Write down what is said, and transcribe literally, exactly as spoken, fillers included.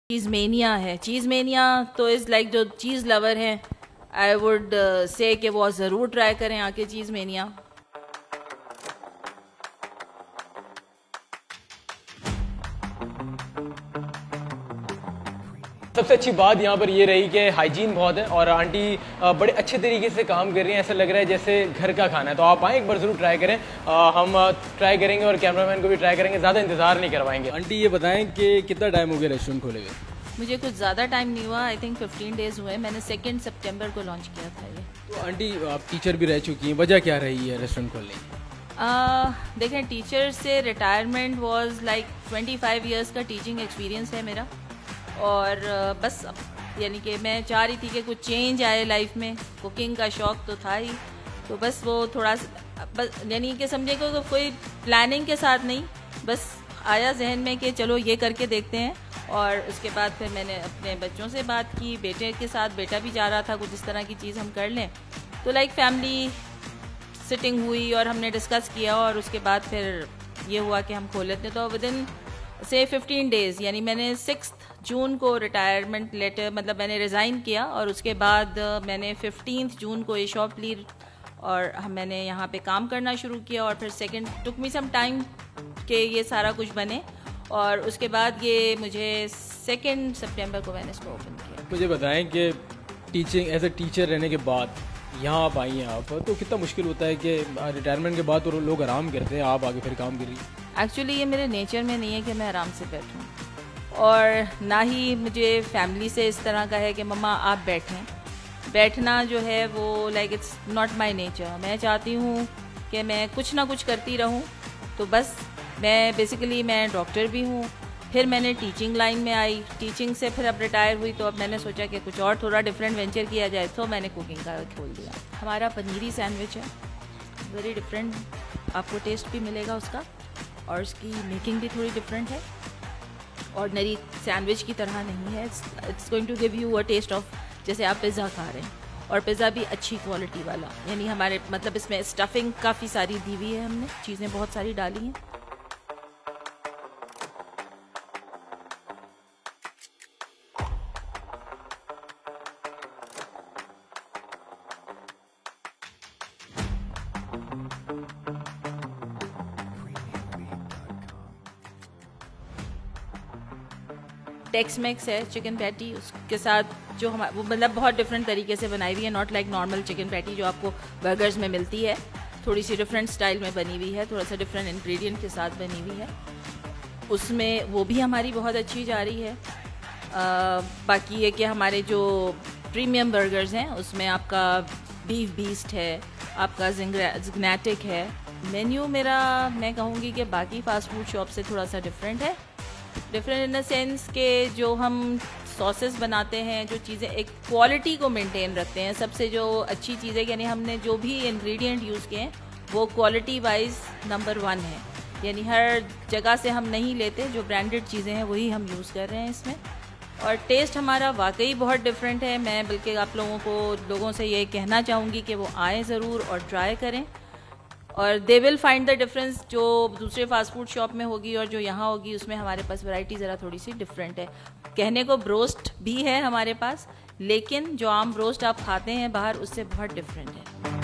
चीज़ mania है। Cheese mania तो is like जो चीज़ लवर हैं, आई वुड से कि वो ज़रूर ट्राई करें आके चीज़ मेनिया। सबसे अच्छी बात यहाँ पर ये रही कि हाइजीन बहुत है और आंटी बड़े अच्छे तरीके से काम कर रही हैं। ऐसा लग रहा है जैसे घर का खाना है। तो आप आएँ एक बार ज़रूर ट्राई करें। आ, हम ट्राई करेंगे और कैमरामैन को भी ट्राई करेंगे। ज़्यादा इंतज़ार नहीं करवाएंगे। आंटी ये बताएं कि कितना टाइम हो गया रेस्टोरेंट खोले हुए? मुझे कुछ ज़्यादा टाइम नहीं हुआ, आई थिंक फिफ्टीन डेज़ हुए। मैंने सेकेंड सितंबर को लॉन्च किया था ये। तो आंटी आप टीचर भी रह चुकी हैं, वजह क्या रही है रेस्टोरेंट खोलने की? देखें, टीचर से retirement was like twenty five years का टीचिंग एक्सपीरियंस है मेरा। और uh, बस यानी कि मैं चाह रही थी कि कुछ चेंज आए लाइफ में। कुकिंग का शौक़ तो था ही, तो बस वो थोड़ा बस यानी कि समझे को कोई प्लानिंग के साथ नहीं, बस आया जहन में कि चलो ये करके देखते हैं। और उसके बाद फिर मैंने अपने बच्चों से बात की, बेटे के साथ, बेटा भी जा रहा था कुछ इस तरह की चीज़ हम कर लें। तो लाइक फैमिली सिटिंग हुई और हमने डिस्कस किया और उसके बाद फिर ये हुआ कि हम खोल लेते हैं। तो विद इन से फिफ्टीन डेज़ यानी मैंने सिक्स जून को रिटायरमेंट लेटर मतलब मैंने रिज़ाइन किया और उसके बाद मैंने फिफ्टीन जून को ये शॉप ली और हम मैंने यहाँ पे काम करना शुरू किया। और फिर सेकंड टुक मी सम टाइम के ये सारा कुछ बने और उसके बाद ये मुझे सेकंड सितंबर को मैंने इसको ओपन किया। मुझे बताएं कि टीचिंग एज ए टीचर रहने के बाद यहाँ आप आई हैं आप, तो कितना मुश्किल होता है कि रिटायरमेंट के बाद तो लोग आराम करते हैं, आप आगे फिर काम कर रही हैं? एक्चुअली ये मेरे नेचर में नहीं है कि मैं आराम से बैठूँ और ना ही मुझे फैमिली से इस तरह का है कि मम्मा आप बैठें। बैठना जो है वो like it's not my nature. मैं चाहती हूँ कि मैं कुछ ना कुछ करती रहूँ। तो बस मैं बेसिकली मैं डॉक्टर भी हूँ, फिर मैंने टीचिंग लाइन में आई, टीचिंग से फिर अब रिटायर हुई। तो अब मैंने सोचा कि कुछ और थोड़ा डिफरेंट वेंचर किया जाए, तो मैंने कुकिंग का खोल दिया। हमारा पनीरी सैंडविच है, वेरी डिफरेंट, आपको टेस्ट भी मिलेगा उसका और उसकी मेकिंग भी थोड़ी डिफरेंट है। ऑर्डनरी सैंडविच की तरह नहीं है। It's going to give you a taste of जैसे आप पिज़्ज़ा खा रहे हैं, और पिज़्ज़ा भी अच्छी क्वालिटी वाला। यानी हमारे मतलब इसमें स्टफिंग काफ़ी सारी दी हुई है, हमने चीज़ें बहुत सारी डाली हैं। टेक्स मैक्स है चिकन पैटी, उसके साथ जो हमारा वो मतलब बहुत डिफरेंट तरीके से बनाई हुई है, not like normal chicken patty जो आपको बर्गर्स में मिलती है। थोड़ी सी डिफरेंट स्टाइल में बनी हुई है, थोड़ा सा डिफरेंट इंग्रेडिएंट के साथ बनी हुई है। उसमें वो भी हमारी बहुत अच्छी जा रही है। आ, बाकी ये कि हमारे जो प्रीमियम बर्गर्स हैं उसमें आपका बीफ बीस्ट है, आपका जिग्नेटिक है। मेन्यू मेरा मैं कहूँगी कि बाकी फास्ट फूड शॉप से थोड़ा सा डिफरेंट है। डिफरेंट इन द सेंस के जो हम सॉसेस बनाते हैं, जो चीज़ें एक क्वालिटी को मेंटेन रखते हैं। सबसे जो अच्छी चीज़ है यानी हमने जो भी इंग्रेडिएंट यूज़ किए हैं वो क्वालिटी वाइज नंबर वन है। यानी हर जगह से हम नहीं लेते, जो ब्रांडेड चीज़ें हैं वही हम यूज़ कर रहे हैं इसमें। और टेस्ट हमारा वाकई बहुत डिफरेंट है। मैं बल्कि आप लोगों को लोगों से ये कहना चाहूँगी कि वो आएँ ज़रूर और ट्राई करें और they will find the difference. जो दूसरे फास्ट फूड शॉप में होगी और जो यहाँ होगी उसमें हमारे पास वैरायटी ज़रा थोड़ी सी डिफरेंट है। कहने को ब्रोस्ट भी है हमारे पास, लेकिन जो आम ब्रोस्ट आप खाते हैं बाहर उससे बहुत डिफरेंट है।